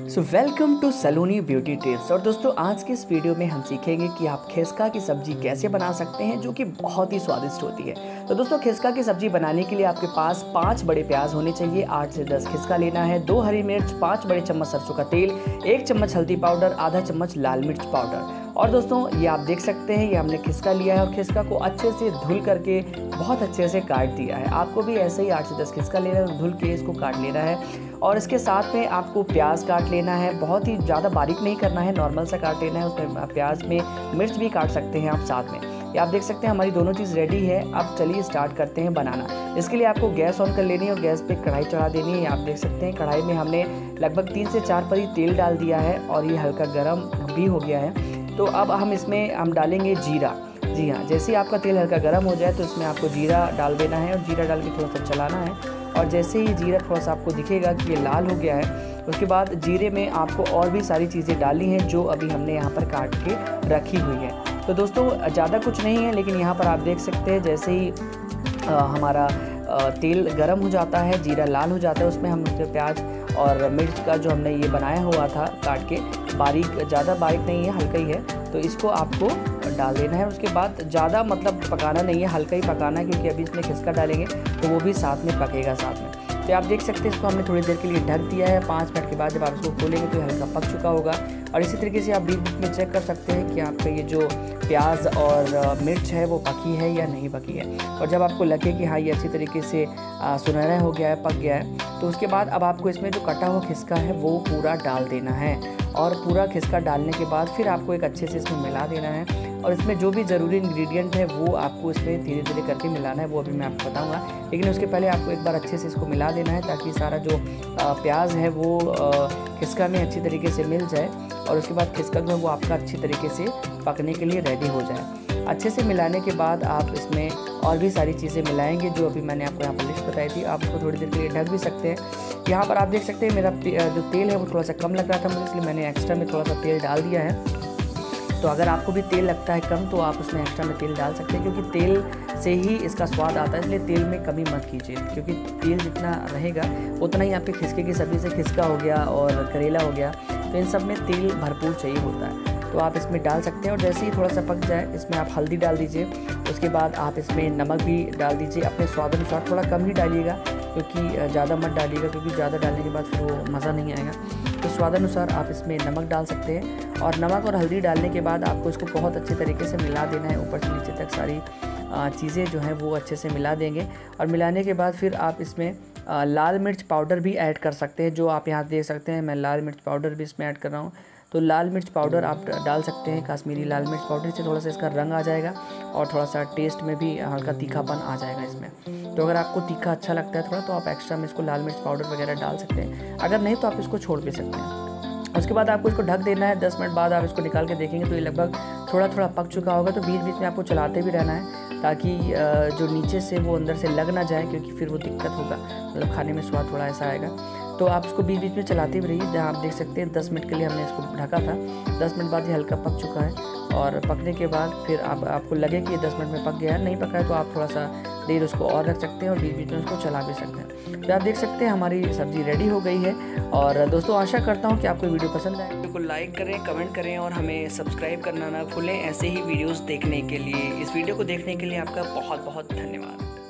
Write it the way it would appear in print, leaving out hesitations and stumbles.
Welcome to Saloni beauty tips. और दोस्तों, आज के इस वीडियो में हम सीखेंगे कि आप खिसका की सब्जी कैसे बना सकते हैं, जो कि बहुत ही स्वादिष्ट होती है। तो दोस्तों, खिसका की सब्जी बनाने के लिए आपके पास 5 बड़े प्याज होने चाहिए, 8 से 10 खिसका लेना है, 2 हरी मिर्च, 5 बड़े चम्मच सरसों का तेल, 1 चम्मच हल्दी पाउडर, आधा चम्मच लाल मिर्च पाउडर। और दोस्तों, ये आप देख सकते हैं, ये हमने खिसका लिया है और खिसका को अच्छे से धुल करके बहुत अच्छे से काट दिया है। आपको भी ऐसे ही 8 से 10 खिसका लेना है, धुल के इसको काट लेना है। और इसके साथ में आपको प्याज काट लेना है, बहुत ही ज़्यादा बारीक नहीं करना है, नॉर्मल सा काट लेना है। उसमें प्याज में मिर्च भी काट सकते हैं आप साथ में। ये आप देख सकते हैं हमारी दोनों चीज़ रेडी है। अब चलिए स्टार्ट करते हैं बनाना। इसके लिए आपको गैस ऑन कर लेनी है और गैस पे कढ़ाई चढ़ा देनी है। आप देख सकते हैं कढ़ाई में हमने लगभग 3 से 4 परी तेल डाल दिया है और ये हल्का गर्म भी हो गया है। तो अब हम डालेंगे जीरा। जी हाँ, जैसे ही आपका तेल हल्का गर्म हो जाए तो इसमें आपको जीरा डाल देना है और जीरा डाल के थोड़ा सा चलाना है। और जैसे ही जीरा थोड़ा सा आपको दिखेगा कि ये लाल हो गया है, उसके बाद जीरे में आपको और भी सारी चीज़ें डालनी हैं जो अभी हमने यहाँ पर काट के रखी हुई है। तो दोस्तों, ज़्यादा कुछ नहीं है, लेकिन यहाँ पर आप देख सकते हैं जैसे ही हमारा तेल गर्म हो जाता है, जीरा लाल हो जाता है, उसमें हम उसके प्याज और मिर्च का जो हमने ये बनाया हुआ था काट के, बारीक, ज़्यादा बारीक नहीं है, हल्का ही है, तो इसको आपको डाल देना है। उसके बाद ज़्यादा पकाना नहीं है, हल्का ही पकाना है, क्योंकि अभी इसमें खिसका डालेंगे तो वो भी साथ में पकेगा साथ में। तो आप देख सकते हैं इसको हमने थोड़ी देर के लिए ढक दिया है। 5 मिनट के बाद जब आप इसको खोलेंगे तो हल्का पक चुका होगा। और इसी तरीके से आप बीच बीच में चेक कर सकते हैं कि आपका ये जो प्याज और मिर्च है वो पकी है या नहीं पकी है। और जब आपको लगे कि हाँ ये अच्छी तरीके से सुनहरा हो गया है, पक गया है, तो उसके बाद अब आपको इसमें जो कटा हुआ खिसका है वो पूरा डाल देना है। और पूरा खिसका डालने के बाद फिर आपको एक अच्छे से इसमें मिला देना है। और इसमें जो भी ज़रूरी इंग्रेडिएंट है वो आपको इसमें धीरे धीरे करके मिलाना है, वो अभी मैं आपको बताऊंगा। लेकिन उसके पहले आपको एक बार अच्छे से इसको मिला देना है, ताकि सारा जो प्याज है वो खिसका में अच्छी तरीके से मिल जाए। और उसके बाद खिसका जो है वो आपका अच्छी तरीके से पकने के लिए रेडी हो जाए। अच्छे से मिलाने के बाद आप इसमें और भी सारी चीज़ें मिलाएंगे, जो अभी मैंने आपको यहाँ पर लिस्ट बताई थी। आप उसको थोड़ी देर के लिए ढक भी सकते हैं। यहाँ पर आप देख सकते हैं मेरा जो तेल है वो थोड़ा सा कम लग रहा था मुझे, इसलिए मैंने एक्स्ट्रा में थोड़ा सा तेल डाल दिया है। तो अगर आपको भी तेल लगता है कम तो आप उसमें एक्स्ट्रा में तेल डाल सकते हैं, क्योंकि तेल से ही इसका स्वाद आता है, इसलिए तेल में कमी मत कीजिए, क्योंकि तेल जितना रहेगा उतना ही आपके खिसके की सब्ज़ी से खिसका हो गया और करेला हो गया, तो इन सब में तेल भरपूर चाहिए होता है। तो आप इसमें डाल सकते हैं। और जैसे ही थोड़ा सा पक जाए इसमें आप हल्दी डाल दीजिए। उसके बाद आप इसमें नमक भी डाल दीजिए अपने स्वाद अनुसार, थोड़ा कम ही डालिएगा, क्योंकि ज़्यादा मत डालिएगा, क्योंकि ज़्यादा डालने के बाद फिर वो मज़ा नहीं आएगा। तो स्वाद अनुसार आप इसमें नमक डाल सकते हैं। और नमक और हल्दी डालने के बाद आपको इसको बहुत अच्छे तरीके से मिला देना है, ऊपर से नीचे तक सारी चीज़ें जो हैं वो अच्छे से मिला देंगे। और मिलाने के बाद फिर आप इसमें लाल मिर्च पाउडर भी ऐड कर सकते हैं, जो आप यहाँ देख सकते हैं मैं लाल मिर्च पाउडर भी इसमें ऐड कर रहा हूँ। तो लाल मिर्च पाउडर आप डाल सकते हैं, कश्मीरी लाल मिर्च पाउडर से थोड़ा सा इसका रंग आ जाएगा और थोड़ा सा टेस्ट में भी हल्का तीखापन आ जाएगा इसमें। तो अगर आपको तीखा अच्छा लगता है थोड़ा, तो आप एक्स्ट्रा में इसको लाल मिर्च पाउडर वगैरह डाल सकते हैं। अगर नहीं तो आप इसको छोड़ भी सकते हैं। उसके बाद आपको इसको ढक देना है। 10 मिनट बाद आप इसको निकाल के देखेंगे तो ये लगभग थोड़ा थोड़ा पक चुका होगा। तो बीच बीच में आपको चलाते भी रहना है, ताकि जो नीचे से वो अंदर से लग ना जाए, क्योंकि फिर वो दिक्कत होगा, मतलब खाने में स्वाद थोड़ा ऐसा आएगा। तो आप इसको बीच बीच में चलाते भी रहिए। जहाँ आप देख सकते हैं 10 मिनट के लिए हमने इसको ढका था। 10 मिनट बाद ये हल्का पक चुका है। और पकने के बाद फिर आपको लगे कि ये 10 मिनट में पक गया है, नहीं पका है तो आप थोड़ा सा देर उसको और रख सकते हैं और बीच बीच में उसको चला भी सकते हैं। तो आप देख सकते हैं हमारी सब्ज़ी रेडी हो गई है। और दोस्तों, आशा करता हूँ कि आपको वीडियो पसंद आए। वीडियो को लाइक करें, कमेंट करें और हमें सब्सक्राइब करना ना भूलें ऐसे ही वीडियोज़ देखने के लिए। इस वीडियो को देखने के लिए आपका बहुत बहुत धन्यवाद।